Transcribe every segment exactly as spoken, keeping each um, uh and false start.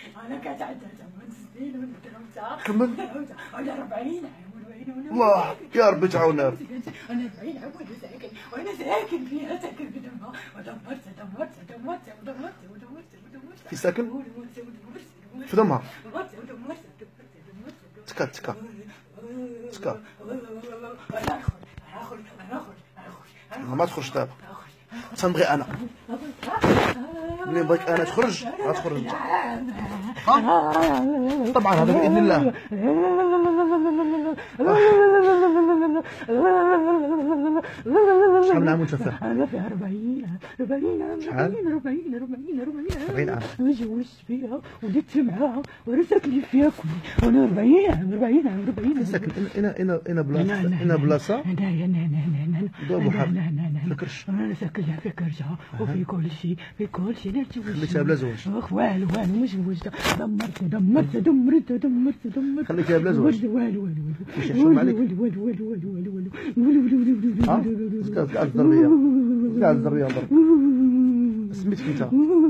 انا كتعدى ثمان سنين ولا ثلاثة كمل. ولا أربعين عام ولا الله يا ربي تعاوننا. انا أربعين عام وانا ساكن وانا ساكن فيها ساكن في دمها ودمرت دمرت دمرت ودمرت ودمرت ودمرت في ساكن في دمها. تكا تكا تكا ما تخرج دابا تنبغي انا ملي بغيت انا تخرج غتخرج انت. طبعا هذا باذن الله. شحال من عام وانت فيها؟ انا فيها أربعين أربعين عام. شحال؟ أربعين أربعين أربعين أربعين عام. انا تزوجت فيها ولدت معاها وانا ساكن فيها كل وانا أربعين عام أربعين عام أربعين عام. ساكن هنا هنا هنا بلاصه هنا بلاصه هنايا هنا هنا هنا ضرب هنا بحر. هنا هنا هنا فكرش. انا ساكنة في كرشها وفي كل شيء في كل شيء. انا تزوجت خليتها بلا زواج. اخ والو والو ما زوجتها. دمرت دمرت دمرت دمرت دمرت خليتها بلا زواج. والو والو والو واش يحشم عليك؟ والو والو والو والو والو والو ها كاع الزربيه كاع الزربيه ضرب. سميتك انت؟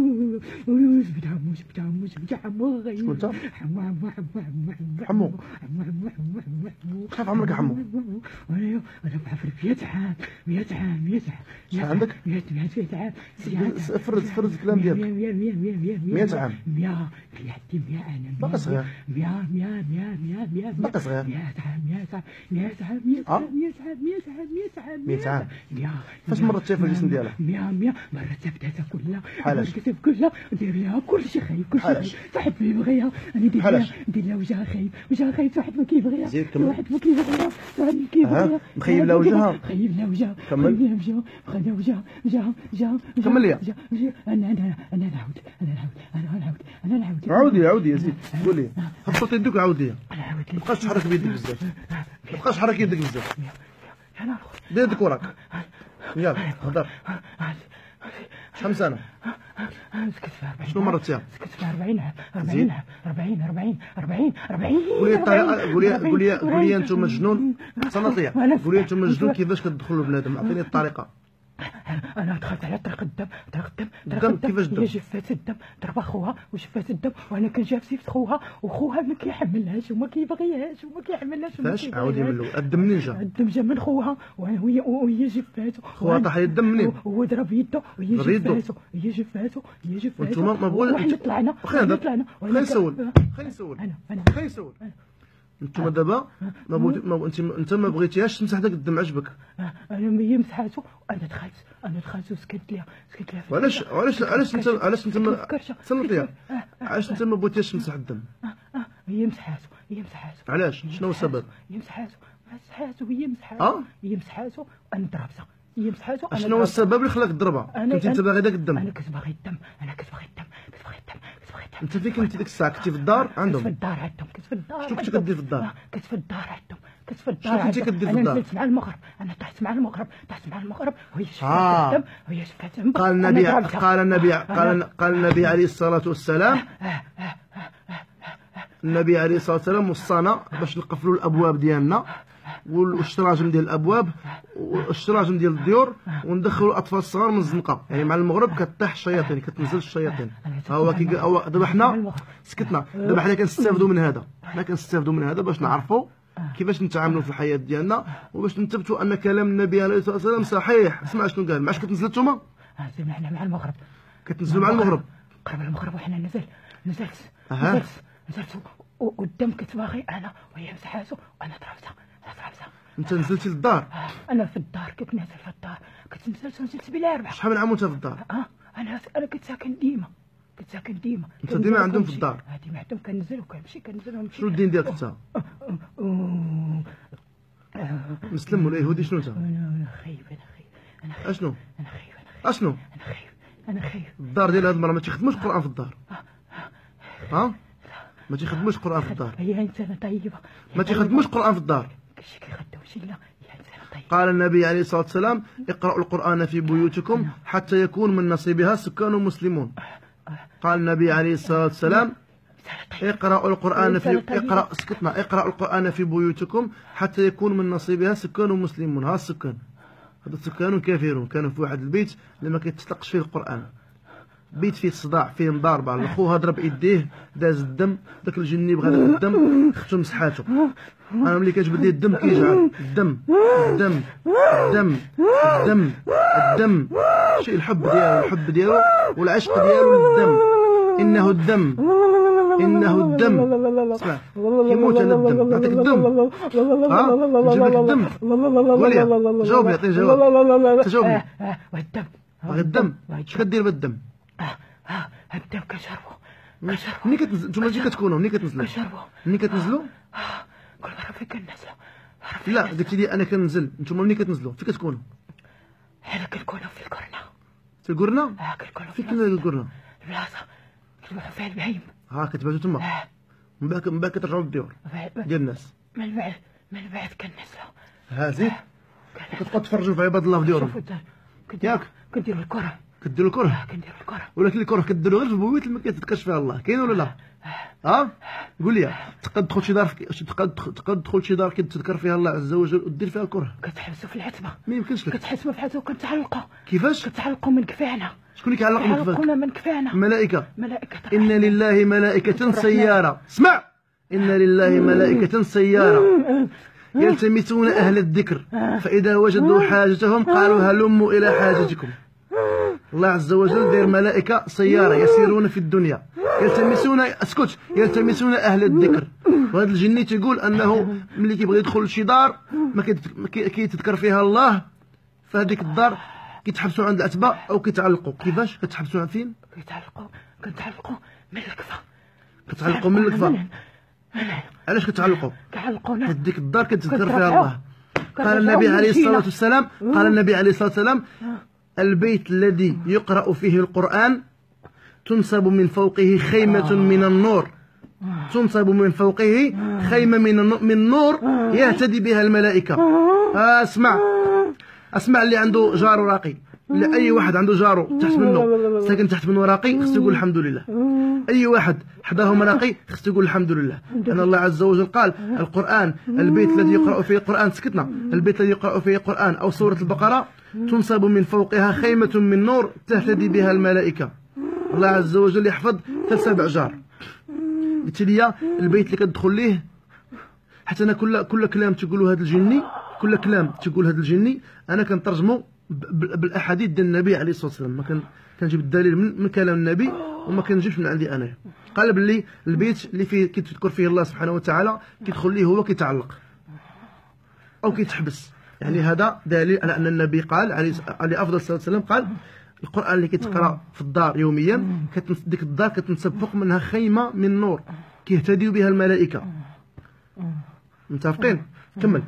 سميت عمو سميت عمو سميت عمو. شكون انت؟ حمو حمو حمو حمو حمو. حمو حمو حمو حمو حمو. شحال عمرك حمو؟ انا انا بعرف مية عام مية عام مية عام. شحال عندك؟ مية مية عام. فرز فرز الكلام ديالك. مية مية مية مية مية عام. مية في حدي مية انا. باقي صغير. مية مية مية مية مية. باقي صغير. مية عام مية عام مية عام مية اه؟ عام مية عام مية عام مية عام مية عام. مية. فاش مرت شايفه الجسم ديالها؟ مية مية مرت بداتها كلها. بحالاش؟ الكتف كلها ندير لها كل شيء خايب كل شيء بحالاش؟ خايب. واحد ما يبغيها انا ندير لها بحالاش؟ ندير لها وجهها خايب وجهها خايب. واحد ما كيبغيها زيد كمل. واحد ما كيبغيها واحد ما كيبغيها. ها؟ مخيب لها وجهها؟ مخيب لها وجهها كمل. مخيب لها وجهها مخيب لها وجهها وجهها وجهها. كمل لي. انا انا انا نعاود انا نعاود انا نعاود انا نعاود. عاودي عاودي يا زيد قول لي هبط يدك وعاودي. انا نعاود ما تبقاش تحرك بيدك بزاف ما تبقاش تحرك يدك بزاف. انا دير يدك وراك يلا هضر. شحال من سنه؟ سكت في أربعين. شنو مرت فيها؟ سكت في أربعين عام أربعين عام أربعين أربعين أربعين أربعين. قول لي الطريقه قول لي قول لي قول لي انتم مجنون صنطيه قول لي انتم مجنون كيفاش كتدخلوا بنادم اعطيني الطريقه. انا دخلت على طريق الدم طريق الدم الدم كيفاش الدم؟ هي جفات الدم ضرب خوها وجفات الدم وانا كنجاب سيفت خوها وخوها ما كيحملهاش وما كيبغيهاش وما كيحملهاش. فاش عاودي من الاول الدم منين جا؟ الدم جا من خوها وهي وهي جفاتو. خوها طاح الدم منين؟ هو ضرب يده وهي ضرب يدو. جفاتو هي جفاتو هي جفاتو. وانتوما ما بغوش وحنا طلعنا خلينا نهضر طلعنا خلينا نسول خلينا نسول انا انا خلينا نسول. انتوما دابا ما بغيتي ما انت انت ما بغيتيهاش تمسح داك الدم عجبك. انا هي مسحاتو انا دخلت انا دخلت وسكت ليها سكت ليها. وعلاش علاش علاش انت علاش انت ما صنطيه علاش انت ما بغيتيش تمسح الدم؟ هي مسحاتو هي مسحاتو. علاش شنو هو السبب؟ هي مسحاتو مسحاتو هي مسحاتو. اه هي مسحاتو انا ضربتها هي مسحاتو. شنو هو السبب اللي خلاك تضربها؟ كنت انت باغي داك الدم؟ انا كنت باغي الدم انا كنت باغي الدم كنت باغي الدم كنت باغي الدم. انت فين كنتي ديك الساعه؟ كنتي في الدار عندهم؟ كنت في الدار عندهم كنت في الدار. شنو كنتي كدير في الدار؟ كنت في الدار عندهم كنت في الدار. شنو كنتي كدير في انا الدار؟ نزلت مع المغرب انا طحت مع المغرب طحت مع المغرب وهي شفات آه. الدم وهي شفات الدم. قال النبي قال النبي قال قال النبي عليه الصلاه والسلام النبي عليه الصلاه والسلام وصانا باش نقفلوا الابواب ديالنا والشراجم ديال الابواب والشراجم ديال الديور وندخلوا الاطفال الصغار من الزنقه. يعني مع المغرب كطيح الشياطين كتنزل الشياطين. ها هو كي هو دابا حنا سكتنا دابا حنا كنستافدوا من هذا حنا كنستافدوا من هذا باش نعرفوا كيفاش نتعاملوا في الحياه ديالنا وباش نثبتوا ان كلام النبي عليه الصلاه والسلام صحيح. اسمع شنو قال. معاش كتنزلوا نتوما؟ سمعنا مع المغرب كتنزلوا مع المغرب قرب المغرب وحنا نزل نزلت أها. نزلت نزلت والدم كنت باغي انا وهي مسحاتو وانا ضربتها انا ضربتها. انت نزلتي للدار؟ انا في الدار كنت نازل في الدار كنت نزلت ونزلت بلا ربح. شحال من عام وانت في الدار؟ اه انا انا كنت ساكن ديما كنت ساكن ديما. انت ديما عندهم في الدار؟ ديما عندهم كنزل وكنمشي كنزل ونمشي. شنو الدين ديالك انت؟ مسلم ولا يهودي شنو انت؟ انا خايب انا خايب انا خايب اشنو؟ انا خايب انا خايب اشنو؟ انا خايب انا خايب. الدار ديال هاد المراه ما تيخدموش القران في الدار؟ ها؟ ما تيخدموش القران في الدار؟ هي انسانه طيبه ما تيخدموش القران في الدار؟ كلشي كيخدموش لا هي انسانه طيبه. قال النبي عليه الصلاه والسلام اقرأوا القرآن في بيوتكم حتى يكون من نصيبها سكان مسلمون. قال النبي عليه الصلاه والسلام اقرأوا القرآن في اقرأ سكتنا اقرأوا القرآن في بيوتكم حتى يكون من نصيبها سكان مسلمون. ها السكان هذا سكان كافرون كانوا في واحد البيت اللي ما كيتطلقش فيه القرآن. بيت فيه صداع فيه مضاربه، اخوها ضرب ايديه داز الدم، داك الجني بغى داك الدم اختو مسحاتو. انا ملي كتجبد لي الدم كيجعل الدم الدم الدم الدم الدم شي الحب ديالو الحب ديالو والعشق ديالو للدم. انه الدم انه الدم. اسمع كيموت على الدم. نعطيك الدم ها نجيب لك الدم. وليا جاوبني عطيني جواب. تجاوبني. والدم باغي الدم. اش كدير بالدم؟ الدم كنشربو كنشربو. ملي كتنزل نتوما ملي كتكونوا ملي كتنزلوا كنشربو ملي كتنزلوا كل مرة فين كننزلو. لا قلتي لي انا كننزل، نتوما ملي كتنزلوا فين كتكونوا؟ حنا كنكونو في الكورنة. في الكورنة؟ اه كنكونو فين كاين الكورنة؟ البلاصة كنروحو فيها البهايم. ها كتباتوا تما من بعد من بعد كترجعوا للديور ديال الناس. من بعد من بعد كننزلو. ها زيد كتبقاو تفرجوا في عباد الله في ديورهم ياك؟ كنديرو الكرة. كديروا الكره؟ كنديرو الكرة. ولكن الكره كديروا غير في البويت اللي ما كيتذكرش فيها الله، كاين ولا لا؟ ها قول لي تقدر تدخل شي دار تقدر تقدر تدخل شي دار كتذكر فيها الله عز وجل ودير فيها الكره؟ كتحبسوا في العتبة. ما يمكنش لك. كتحبسوا في العتبة وكنتعلقوا. كيفاش؟ كنتعلقوا من كفاعنا. شكون اللي كيعلق من كفاك؟ كنتعلقوا من كفاعنا. ملائكة. ملائكة. إن لله ملائكة سيارة. اسمع إن لله ملائكة سيارة يلتمسون أهل الذكر فإذا وجدوا حاجتهم قالوا هلموا إلى حاجتكم. الله عز وجل داير ملائكة سيارة يسيرون في الدنيا يلتمسون اسكت يلتمسون أهل الذكر. وهذا الجني تيقول أنه ملي كيبغي يدخل لشي دار ما كيتذكر فيها الله، فهذيك الدار كيتحبسوا عند العتبة أو كيتعلقوا. كيفاش كتحبسوا عند فين؟ كيتعلقوا كنتعلقوا من الكفا. كتعلقوا من الكفا. علاش كتعلقوا؟ كيعلقونا حيت ديك الدار كتذكر فيها الله. قال النبي عليه الصلاة والسلام قال النبي عليه الصلاة والسلام البيت الذي يقرأ فيه القرآن تنصب من فوقه خيمة من النور تنصب من فوقه خيمة من من نور يهتدي بها الملائكة. اسمع اسمع اللي عنده جارو راقي، لا اي واحد عنده جارو تحت منه ساكن تحت منه راقي خصو يقول الحمد لله. اي واحد حداهم راقي خصو يقول الحمد لله، لان الله عز وجل قال القرآن البيت الذي يقرأ فيه القرآن سكتنا البيت الذي يقرأ فيه القرآن او سورة البقرة تنصب من فوقها خيمة من نور تهتدي بها الملائكة. الله عز وجل يحفظ ثلاث سبع جار. قلت لي البيت اللي كتدخل ليه حتى انا كل كل كلام تقولوا هذا الجني كل كلام تقول هذا الجني انا كنترجمه بالاحاديث ديال النبي عليه الصلاه والسلام. ما كان كنجيب الدليل من, من كلام النبي وما كنجيبش من عندي انا. قال باللي البيت اللي فيه كيتذكر فيه الله سبحانه وتعالى كيدخل ليه هو كيتعلق او كيتحبس. يعني هذا دليل على ان النبي قال عليه عليه افضل الصلاه والسلام قال القران اللي كيتقرا في الدار يوميا ديك الدار كتنسب فوق منها خيمه من نور كيهتدي بها الملائكه. متفقين؟ كمل.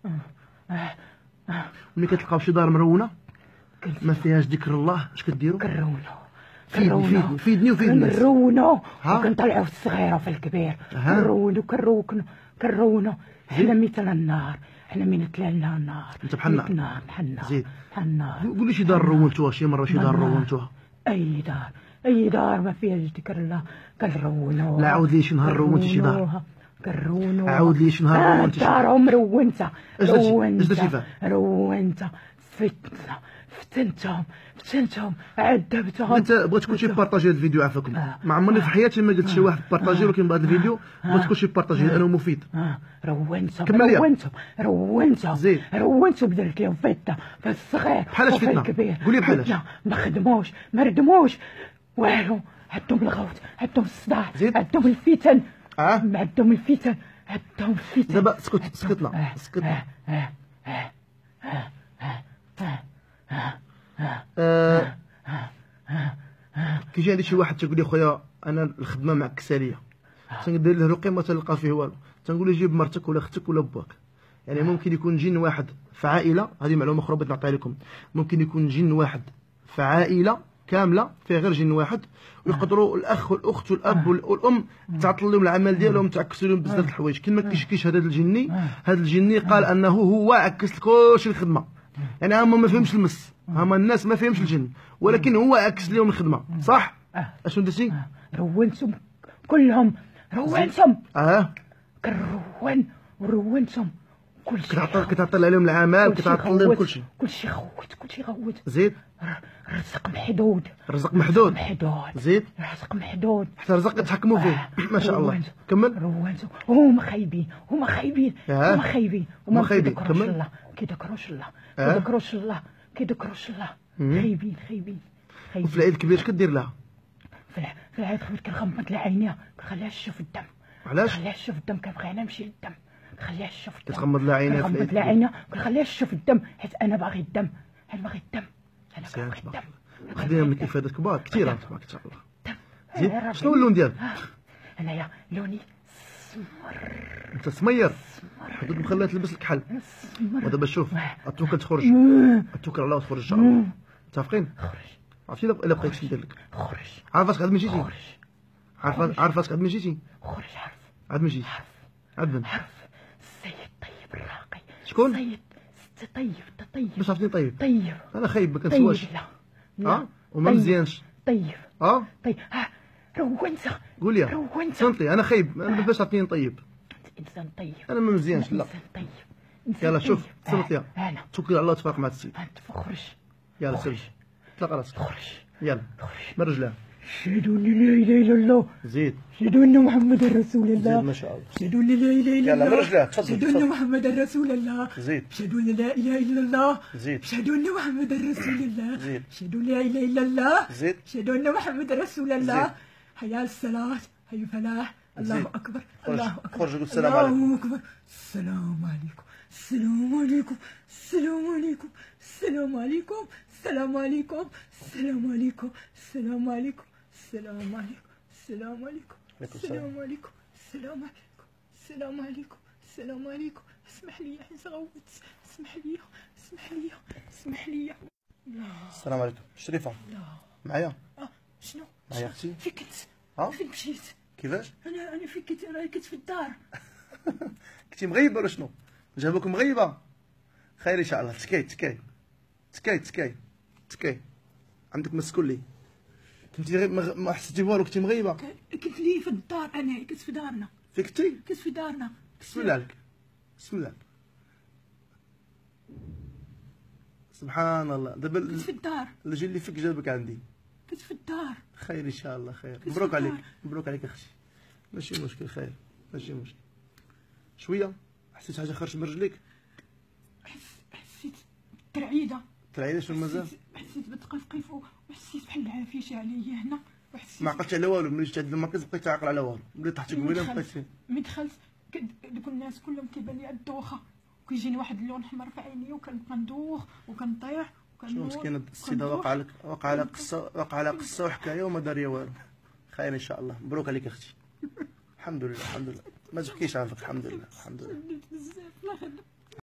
ملي كتلقاو شي دار مرونه ما فيهاش ذكر الله اش كديروا؟ كنرونو فيدني فيدني فيدني وفيد الناس. كنرونو وكنطلعوا في الصغيره وفي الكبير كنرونو كنروكنو كنرونو. حنا مثل النار حنا من تلالنا النار. انت بحال النار نار بحال النار زيد بحال النار. قول لي شي دار رونتوها شي مره شي دار رونتوها؟ اي دار اي دار ما فيهاش ذكر الله كنرونوها. لا عاود لي شي نهار رونتي شي دار كنرونو. عاود لي شي نهار رونتي شي دار. دارهم رونتها رونتها رونتها فتنة فتنتهم فتنتهم عذبتهم. انت بغيت كلشي بارطاجي هذا الفيديو عافاكم. ما عمرني في حياتي ما قلت شي واحد بارطاجي ولكن بهذا الفيديو بغيت كلشي بارطاجي لانه مفيد. رونتهم كمل رونتهم رونتهم زيد رونتهم درت لهم فتنة في الصغير بحالاش وفي فتنة؟ الكبير. قول لي بحالاش؟ ما خدموش ما ردموش والو. عندهم الغوت عندهم الصداع عندهم الفتن اه عندهم الفتن عندهم الفتن. دابا اسكت سكتنا سكتنا. آه. كيجي عندي شي واحد تيقول لي خويا انا الخدمه معك كساليه تندير له رقي ما تلقى فيه والو تنقول له جيب مرتك ولا اختك ولا باك. يعني ممكن يكون جن واحد في عائله هذه معلومه اخرى بغيت نعطيها لكم. ممكن يكون جن واحد في عائله كامله فيها غير جن واحد ويقدروا الاخ والاخت والاب والام تعطل لهم العمل ديالهم تعكسوا لهم بزاف الحوايج. كما كيشكيش هذا الجني هذا الجني قال انه هو عكس كلشي الخدمه. يعني هما ما فهمش المس هما الناس ما فهمش الجن ولكن هو عكس لهم الخدمه صح؟ اشنو درتي؟ رونتهم كلهم رونتهم اه كنرون ورونتهم كلشي كتعطل كتعطل عليهم العمل، كتعطل لهم كلشي. كلشي غوت كلشي غوت. زيد. الرزق محدود. الرزق محدود. محدود. زيد. الرزق محدود. حتى الرزق يتحكموا فيه. ما شاء الله. كمل. روانتو هما خايبين هما خايبين هما خايبين هما خايبين. كمل. الله كيذكروش الله كيذكروش الله كيذكروش الله. خايبين خايبين خايبين. وفي العيد الكبير اش كدير لها؟ في العيد الكبير كنغمض لها عينيها كنخليها تشوف الدم. علاش؟ كنخليها تشوف الدم كنبغي انا نمشي للدم كنخليها تشوف الدم. كتغمض لها عينيها في العيد كنغمض لها عينيها كنخليها تشوف الدم حيت انا باغي الدم انا باغي الدم انا باغي الدم. خدينا من الافادات كبار كثيره تبارك ان شاء الله. زيد. شنو هو اللون ديالك؟ انايا لوني سمر. انت سمير حدود مخليها تلبس الكحل. ودابا شوف اتوكل تخرج اتوكل على الله وتخرج ان شاء الله. متفقين؟ خرج. عرفتي الا بقيت شندير لك؟ خرج. عارف راسك عاد ما جيتي؟ خرج. عارف عارف راسك عاد ما جيتي؟ خرج. عارف عاد ما جيتي. عاد من؟ عارف السيد طيب الراقي. شكون؟ السيد طيب طيب. باش عرفتني طيب؟ طيب. انا خايب ما كنسواش. طيب لا. اه وما مزيانش. طيب. اه طيب ها روانسه. قول لي روانسه. صنتي انا خايب انا باش عرفتيني طيب. انسان طيب. انا ما مزيانش لا. انسان طيب. يلا شوف صنت يا انا توكل على الله وتفرق مع السيد. انت خرج. يلا سير طلق راسك. خرج. يلا من رجلها. أشهد أن لا إله إلا الله. زيد. أشهد أن محمدا رسول الله. زيد ما شاء الله. أشهد أن لا إله إلا يلا الله. من رجلها تفضل. أشهد أن محمدا رسول الله. زيد. أشهد أن لا إله إلا الله. زيد. أشهد أن محمدا رسول الله. زيد. أشهد أن لا إله إلا الله. زيد. أشهد أن محمدا رسول الله. زيد. حي على الصلاة حي الفلاح. الله زيد. أكبر خرج. الله أكبر. خرج قول السلام عليكم. الله أكبر. السلام عليكم السلام عليكم السلام عليكم السلام عليكم السلام عليكم السلام عليكم السلام عليكم السلام عليكم السلام عليكم السلام عليكم السلام عليكم السلام عليكم السلام عليكم. اسمح لي حيت غوت. اسمح لي اسمح لي اسمح لي. السلام عليكم شريفه. لا معايا؟ اه شنو؟ معايا اختي؟ فين كنت؟ اه فين مشيت؟ كيفاش؟ انا انا فين كنت؟ انا كنت في الدار. كنتي مغيبه ولا شنو؟ جابوك مغيبه؟ خير ان شاء الله. تكاي تكاي تكاي تكاي تكاي عندك مسكون لي. كنتي غير مغ... ما حسيتي والو كنتي مغيبه؟ كنت لي في الدار انا كنت في دارنا. فين كنتي؟ كنت في دارنا. بسم الله عليك بسم الله. سبحان الله. دابا كنت في الدار. الجي اللي فيك جابك عندي. كنت في الدار. خير ان شاء الله خير. كنت في مبروك عليك الدار. مبروك عليك اختي. ماشي مشكل خير ماشي مشكل. شويه حسيت حاجه خرجت من رجليك؟ حسيت بالترعيده. ترعيده شنو مازال؟ حسيت بالتقفقيف وحسيت بحال العافيه عليا هنا وحسيت ما عقلتش على والو. ملي جيت عند المركز بقيت عاقل على والو. ملي طحتي قبيله بقيت فين؟ ملي دخلت دوك الناس كلهم كيبان لي الدوخه وكيجيني واحد اللون احمر في عيني وكنبقى ندوخ وكنطيح شنو مسكينه السيده وقع لك وقع لها قصه وقع لها قصه وحكايه وما داريه والو. خير ان شاء الله. مبروك عليك اختي. الحمد لله الحمد لله. ما تبكيش عافاك. الحمد لله الحمد لله. بزاف الله يخليك.